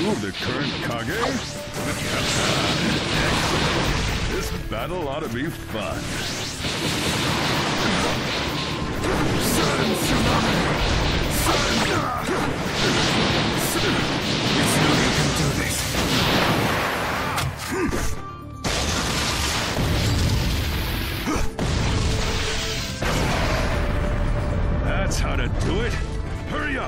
you the current Kage? This battle ought to be fun. Sun Tsunami! It's no you can do this. That's how to do it. Hurry up!